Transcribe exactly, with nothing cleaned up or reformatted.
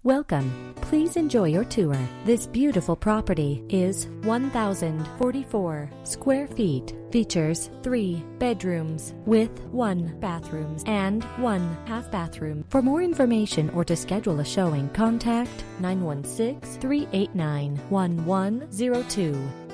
Welcome. Please enjoy your tour. This beautiful property is one thousand forty-four square feet. Features three bedrooms with one bathroom and one half bathroom. For more information or to schedule a showing, contact nine one six, three eight nine, one one zero two.